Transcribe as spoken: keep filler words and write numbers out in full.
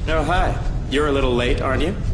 Oh, hi. You're a little late, aren't you?